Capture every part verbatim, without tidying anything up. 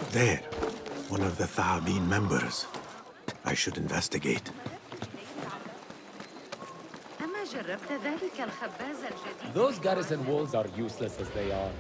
There, one of the Tha'abin members. I should investigate. Those garrison walls are useless as they are.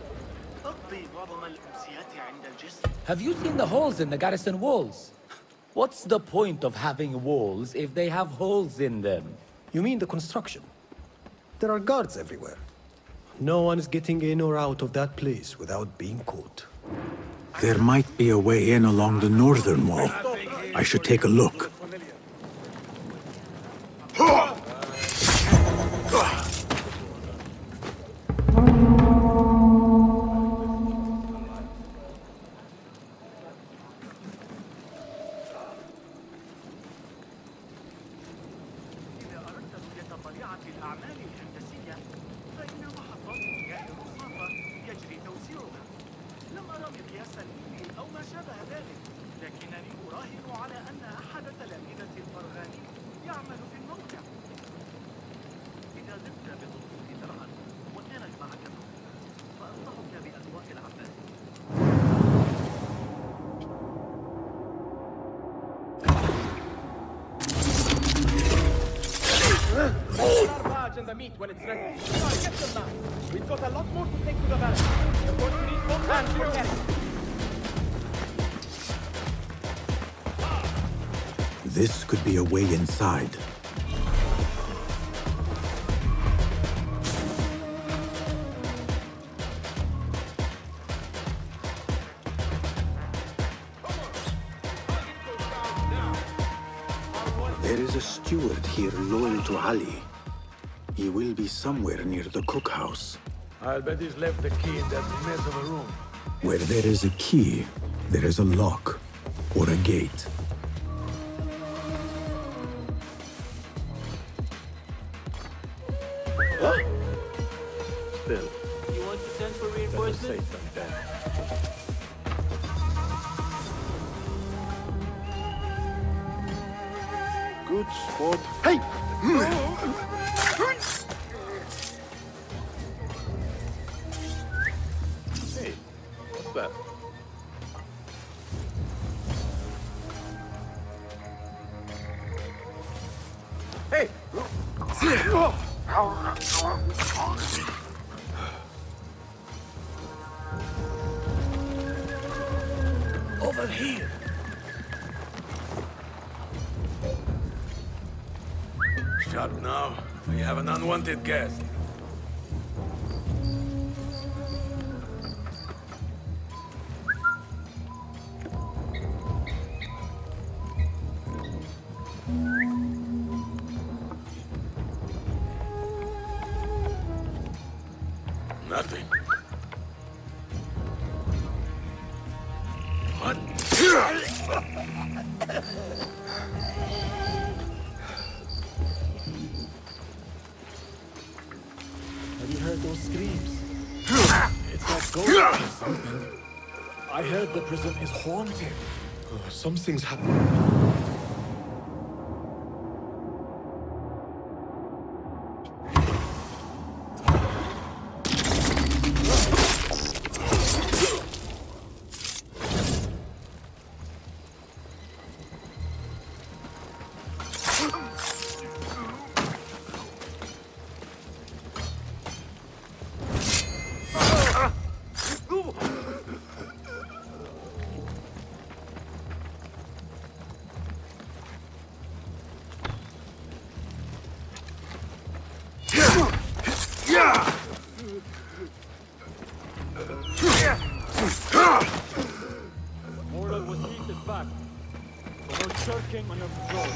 Have you seen the holes in the garrison walls? What's the point of having walls if they have holes in them? You mean the construction? There are guards everywhere. No one is getting in or out of that place without being caught. There might be a way in along the northern wall. I should take a look. The meat when it's ready. Come on, get them now. We've got a lot more to take to the valley. We're going to need both hands for carrying. This could be a way inside. There is a steward here loyal to Ali. He will be somewhere near the cookhouse. I'll bet he's left the key in that mess of a room. Where there is a key, there is a lock or a gate. Huh? Still. You want to send for reinforcements? Good sport. Hey! Hey, what's that? Hey! Over here! Shut now. We have an unwanted guest. Nothing. What? Have you heard those screams? It's like ghosts or something. I heard the prison is haunted. Oh, something's happening. Mortal was beaten back. The whole church came under control.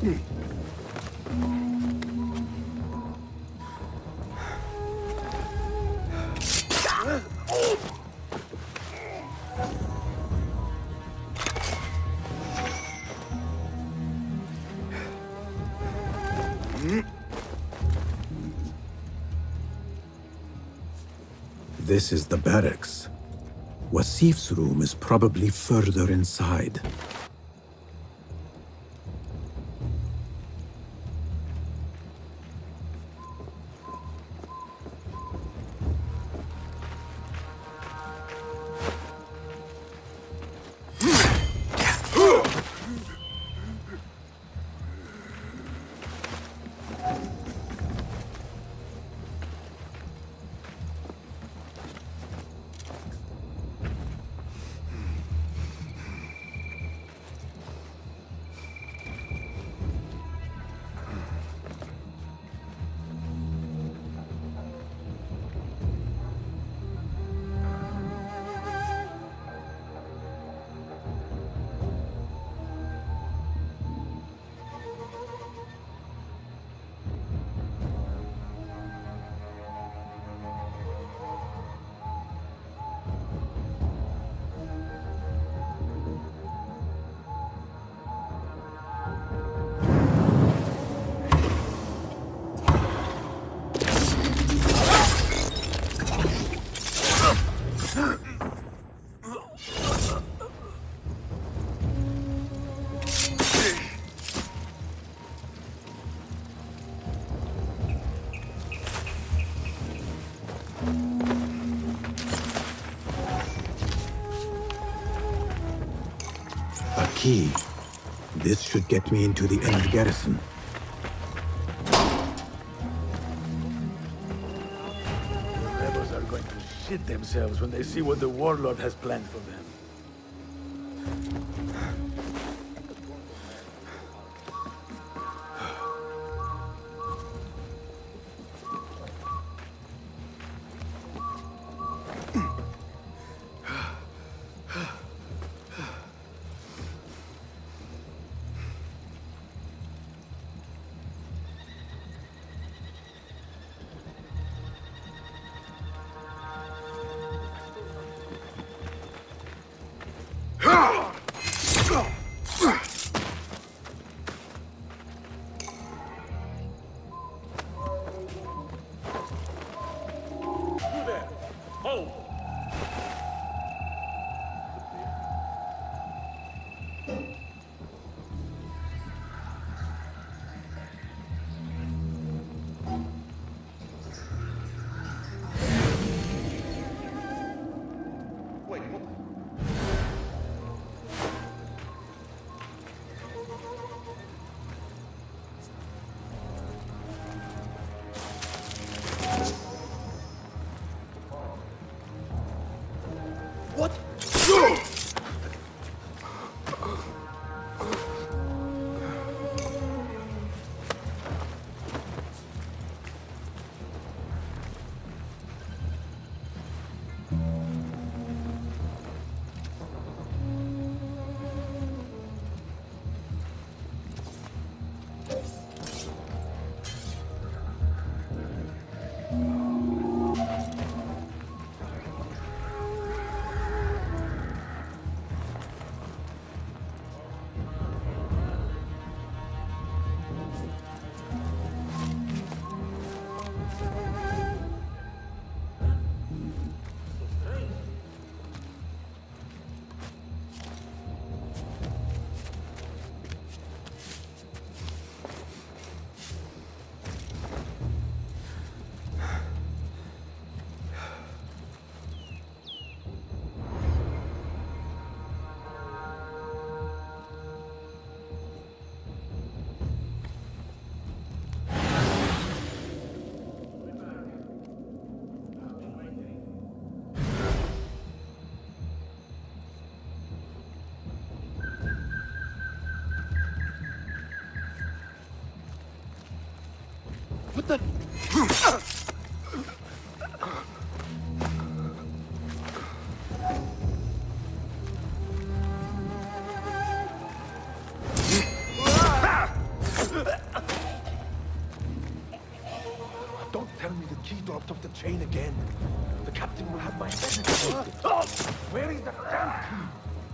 This is the barracks. Wasif's room is probably further inside. Key. This should get me into the inner garrison. The rebels are going to shit themselves when they see what the warlord has planned for them. What the? chain again. The captain will have my head. Oh, where is the damn key?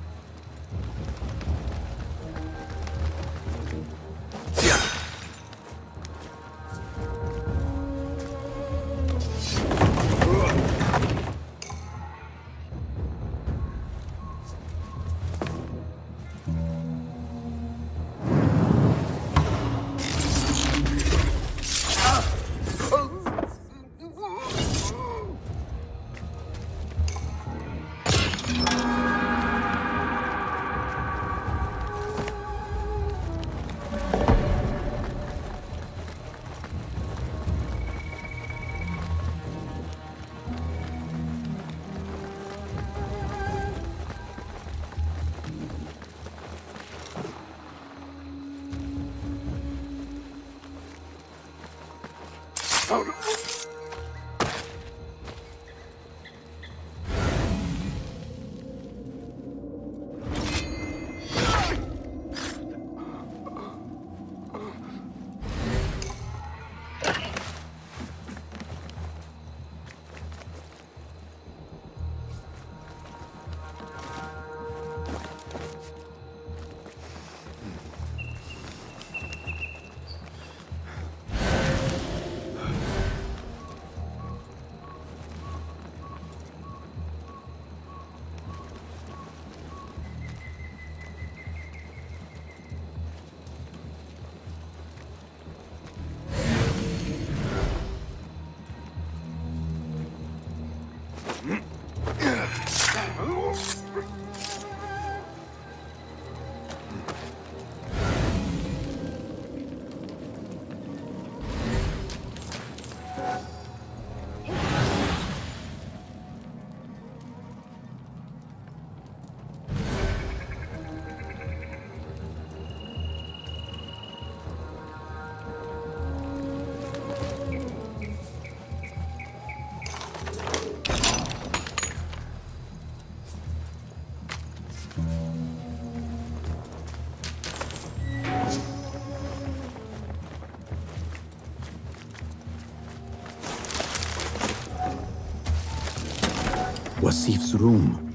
Wasif's room.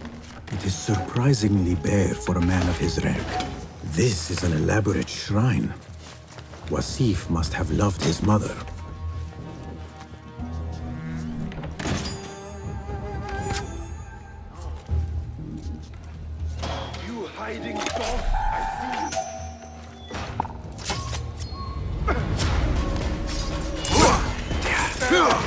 It is surprisingly bare for a man of his rank. This is an elaborate shrine. Wasif must have loved his mother. You hiding dog! I see you!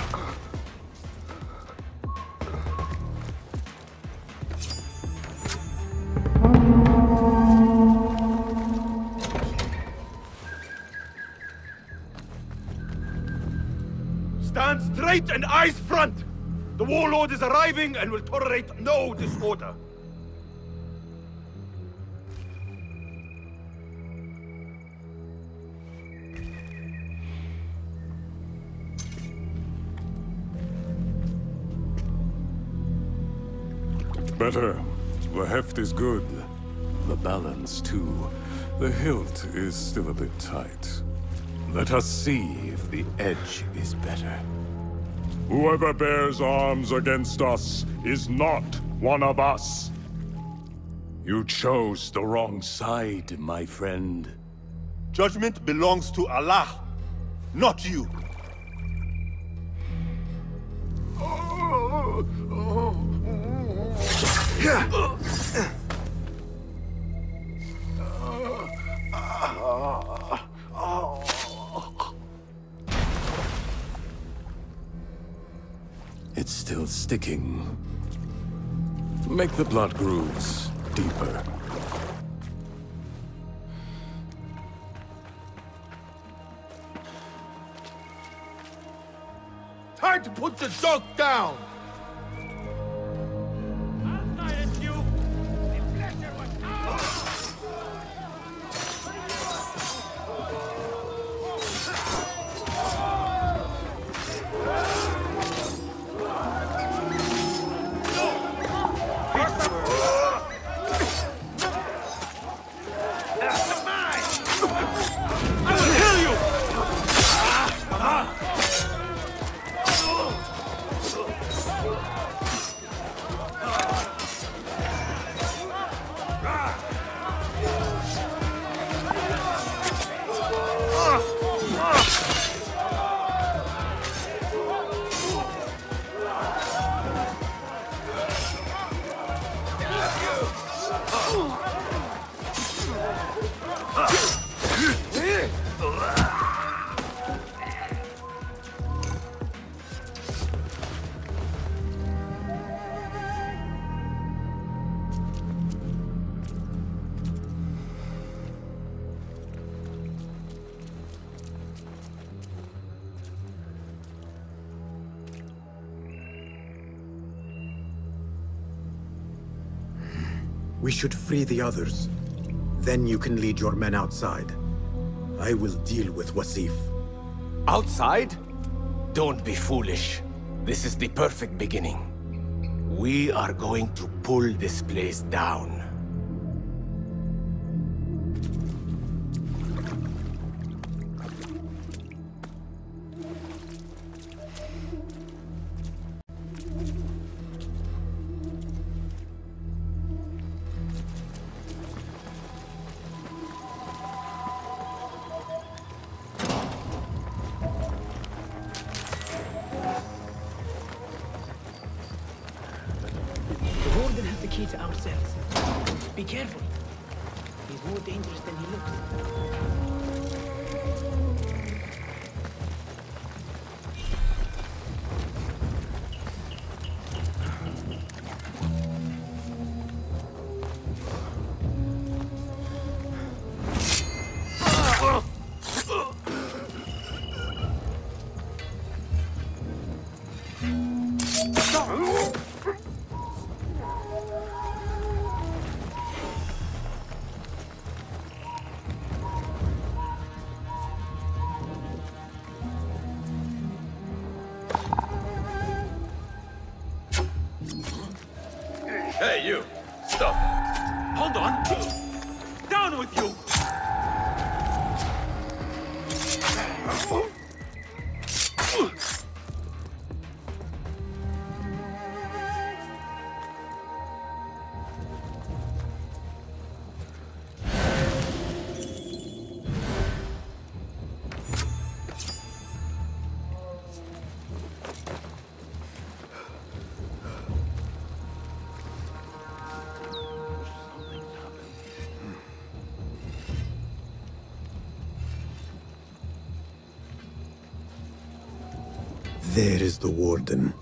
Stand straight and eyes front! The warlord is arriving and will tolerate no disorder. Better. The heft is good. The balance, too. The hilt is still a bit tight. Let us see if the edge is better. Whoever bears arms against us is not one of us. You chose the wrong side, my friend. Judgment belongs to Allah, not you. It's still sticking. Make the blood grooves deeper. Time to put the dog down! I'll silence you! The pleasure was ours! We should free the others. Then you can lead your men outside. I will deal with Wasif. Outside? Don't be foolish. This is the perfect beginning. We are going to pull this place down. To our cells. Be careful. He's more dangerous than he looks. Hey, you! Stop! Hold on! Down with you! There is the warden.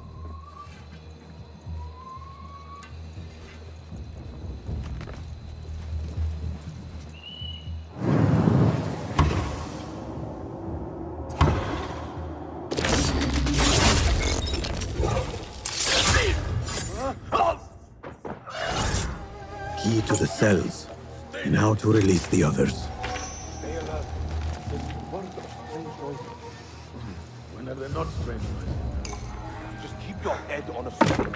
Key to the cells. Now to release the others. When are they not strange noises? Just keep your head on a swivel.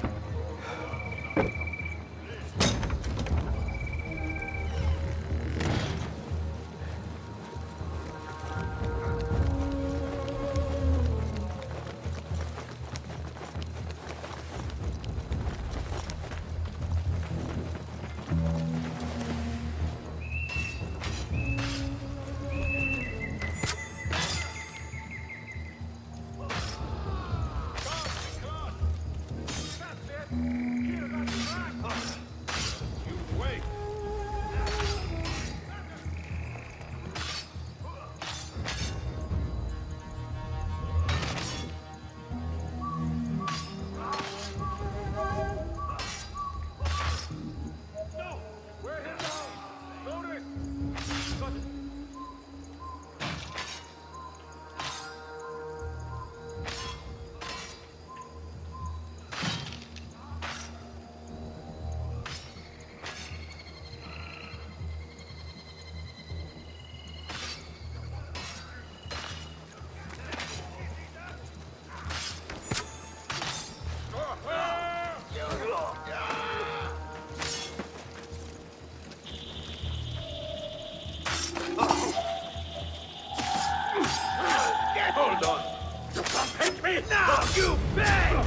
Hold on! You can't hit me now! You bang!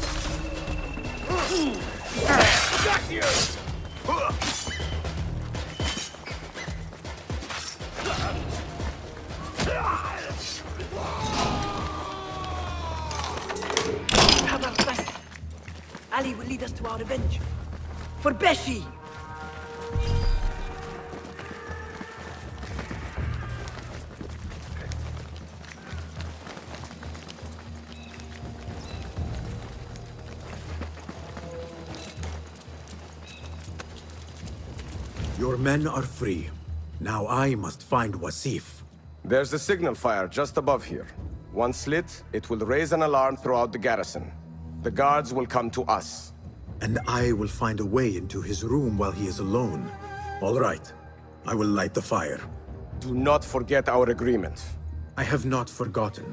Got you! Have our back. Ali will lead us to our revenge. For Beshi! Your men are free. Now I must find Wasif. There's a signal fire just above here. Once lit, it will raise an alarm throughout the garrison. The guards will come to us. And I will find a way into his room while he is alone. All right. I will light the fire. Do not forget our agreement. I have not forgotten.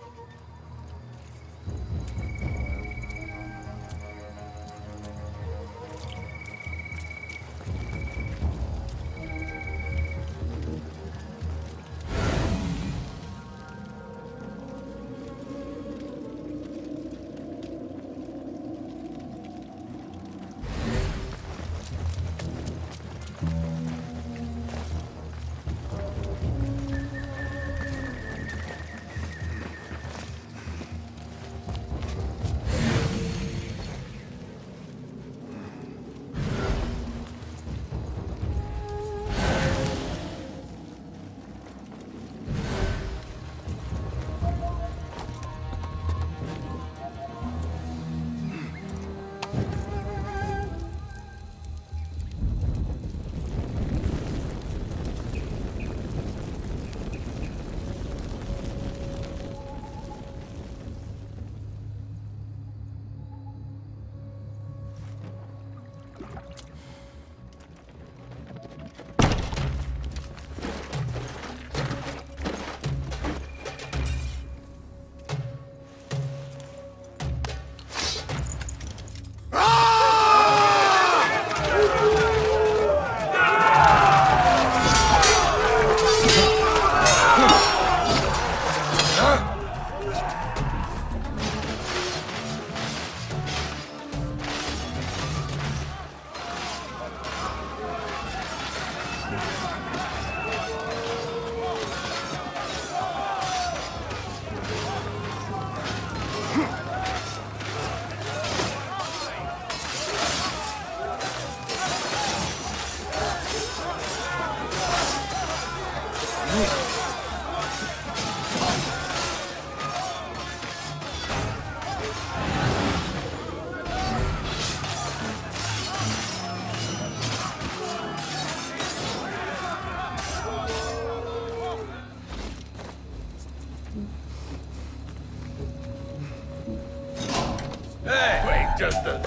just a...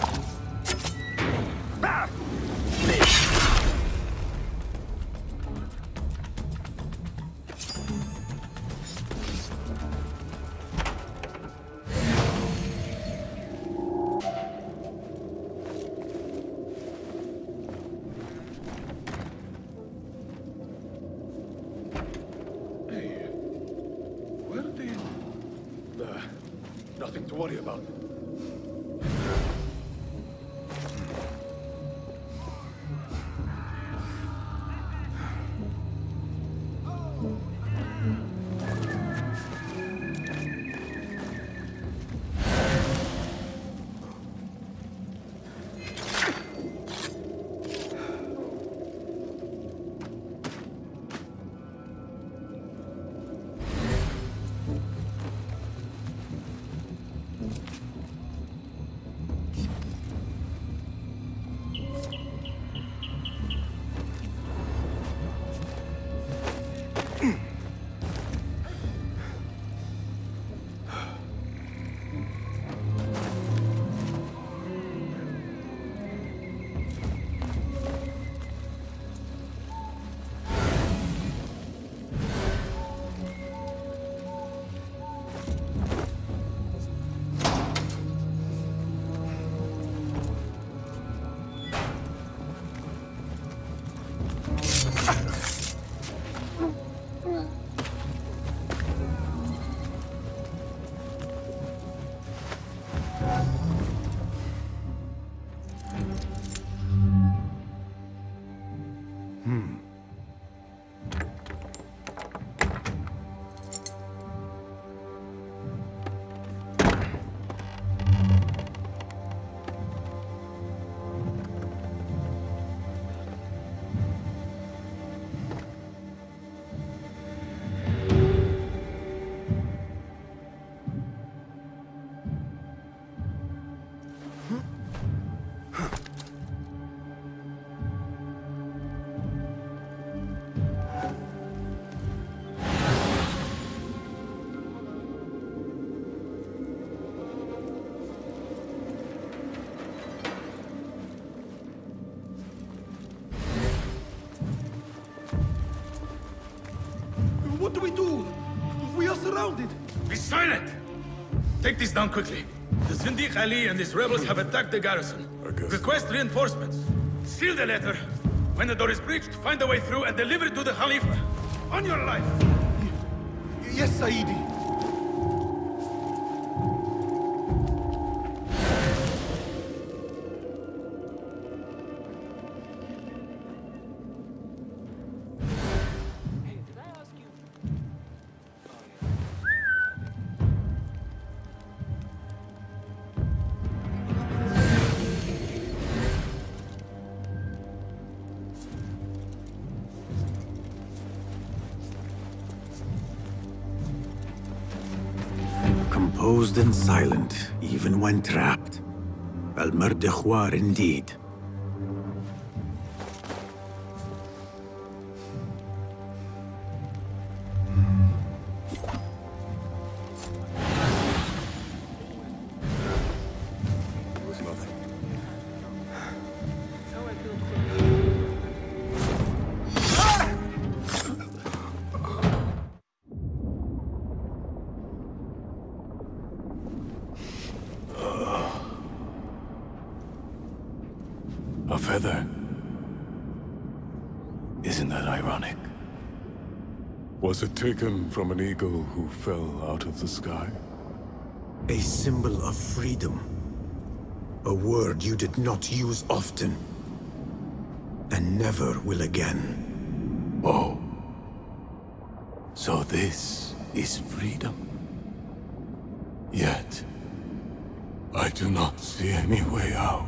Nothing to worry about. do we do? We are surrounded. Be silent! Take this down quickly. The Zindiq Ali and his rebels have attacked the garrison. Request reinforcements. Seal the letter. When the door is breached, find a way through and deliver it to the Khalifa. On your life! Yes, Saidi. Composed and silent, even when trapped. Al-Mardikhwar indeed. A feather. Isn't that ironic? Was it taken from an eagle who fell out of the sky? A symbol of freedom. A word you did not use often. And never will again. Oh. So this is freedom. Yet, I do not see any way out.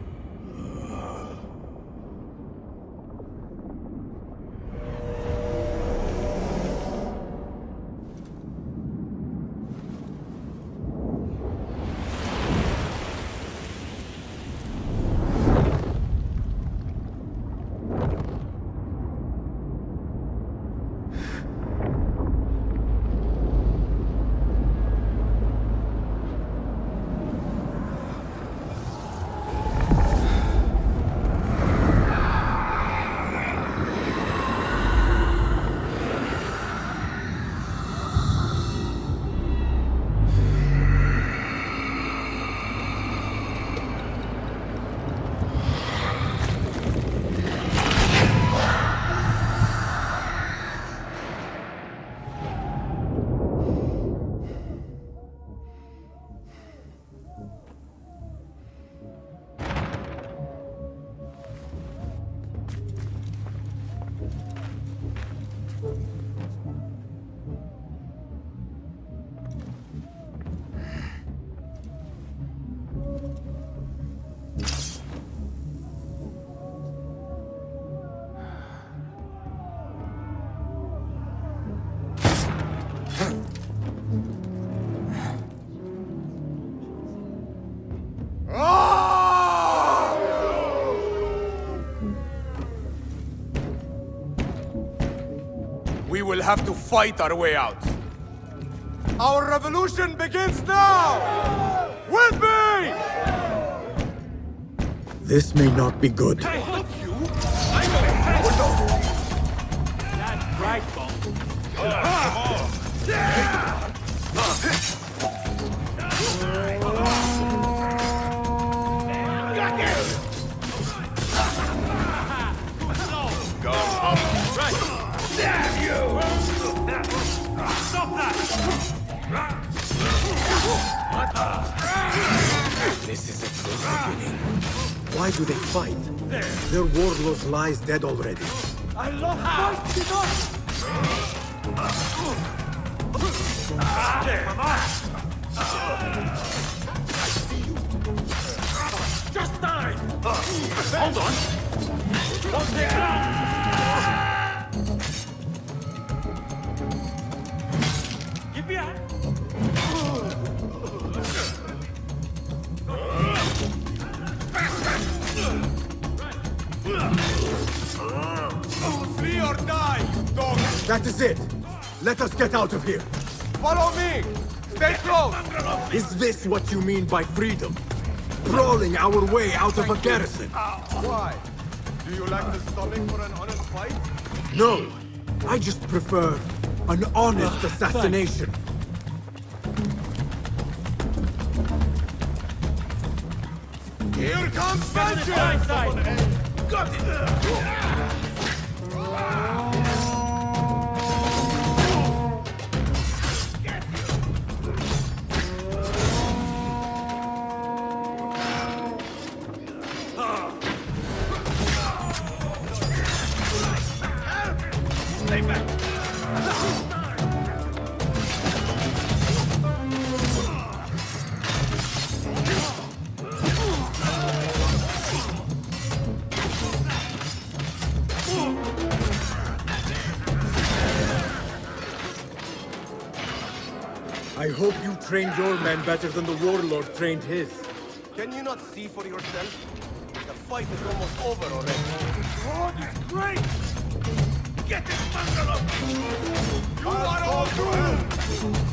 We will have to fight our way out. Our revolution begins now! With me! This may not be good. I help you? I That's right, Bob. Got him! Go up! Right! Damn you! Stop that! This is a close beginning. Why do they fight? Their warlord lies dead already. I love fight enough! Just die! Hold on! Don't take Give me a hand! Flee or die, dog! That is it! Let us get out of here! Follow me! Stay close! Is this what you mean by freedom? Brawling our way out of a garrison? Why? Do you lack the stomach for an honest fight? No! I just prefer An honest assassination. Here comes vengeance! Got it! Stay back! I hope you trained your men better than the warlord trained his. Can you not see for yourself? The fight is almost over already. Oh, this is great! Get this bunker up! You are all doomed!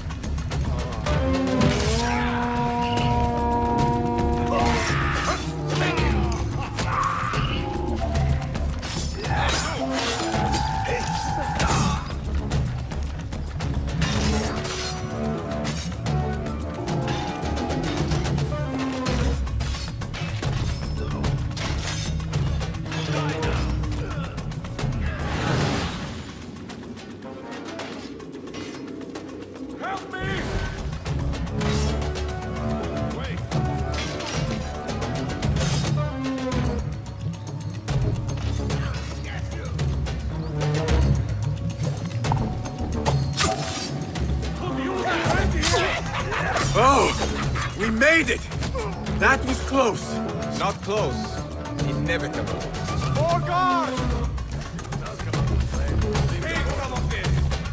Oh! We made it! That was close. Not close. Inevitable. For guard! Take some of this!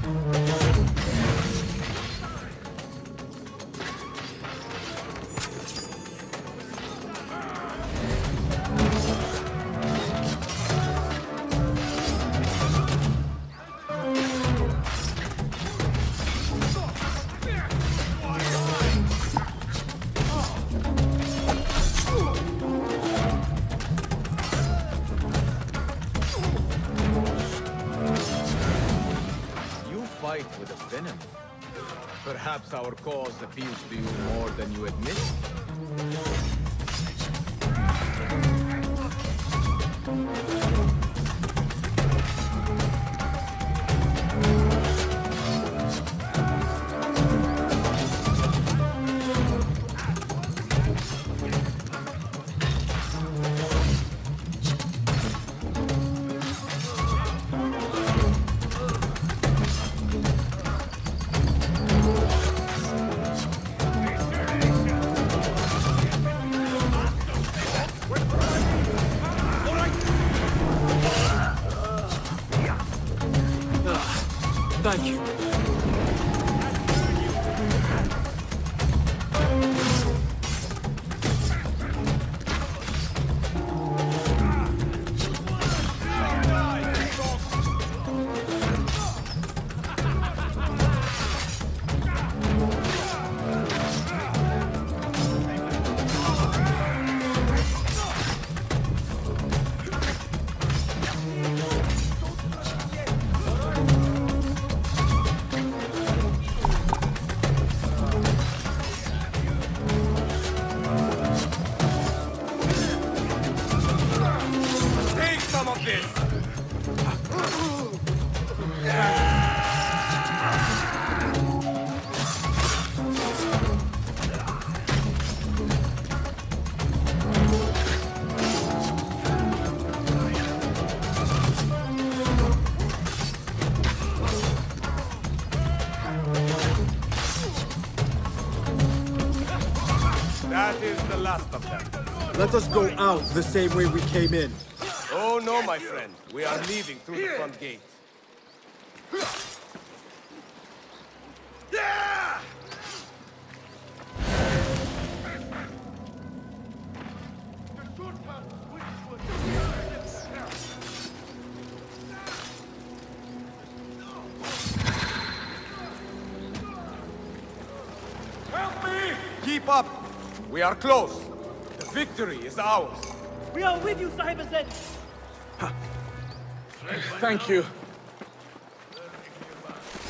With a venom. Perhaps our cause appeals to you more than you admit. Thank you. That is the last of them. Let us go out the same way we came in. Oh no, my friend. We are leaving through the front gate. Yeah! Help me! Keep up! We are close. The victory is ours. We are with you, Sahib Azad. Thank you.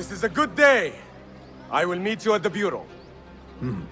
This is a good day. I will meet you at the Bureau. Hmm.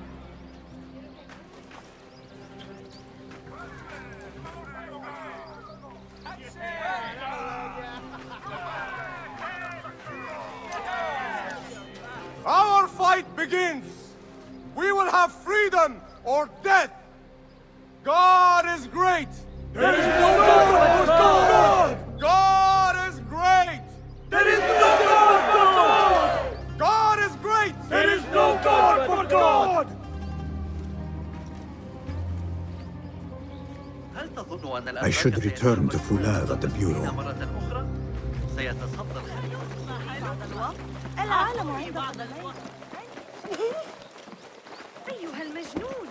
Our fight begins! We will have freedom or death! God is great! There is no God but God! God is great! There is no God but God! God is great! There is no God but God! I should return to Fulad at the Bureau. العالم عند أيها المجنون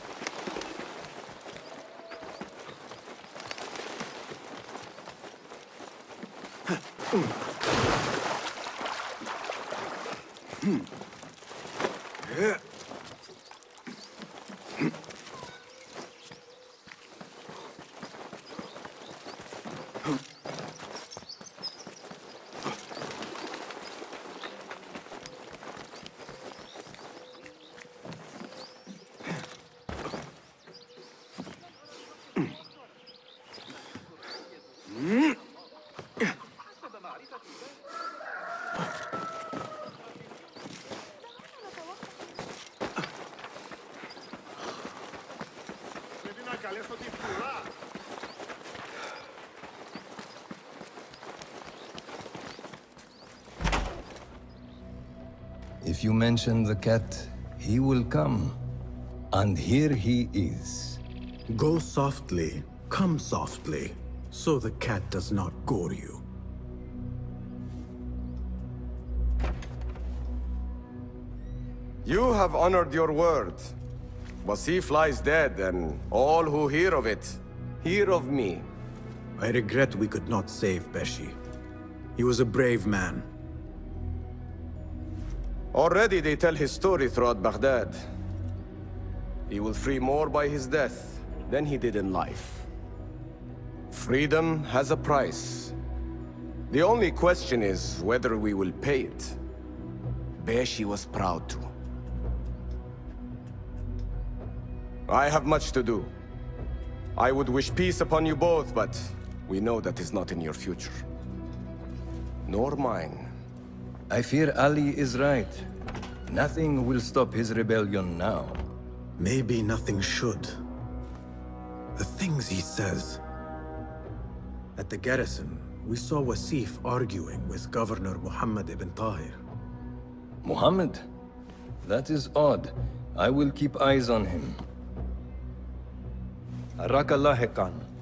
If you mention the cat, he will come. And here he is. Go softly, come softly, so the cat does not gore you. You have honored your word. Wasif lies dead, and all who hear of it, hear of me. I regret we could not save Beshi. He was a brave man. Already they tell his story throughout Baghdad. He will free more by his death than he did in life. Freedom has a price. The only question is whether we will pay it. Beshi was proud to. I have much to do. I would wish peace upon you both, but we know that is not in your future. Nor mine. I fear Ali is right. Nothing will stop his rebellion now. Maybe nothing should. The things he says. At the garrison, we saw Wasif arguing with Governor Muhammad ibn Tahir. Muhammad? That is odd. I will keep eyes on him. أراك لاحقاً.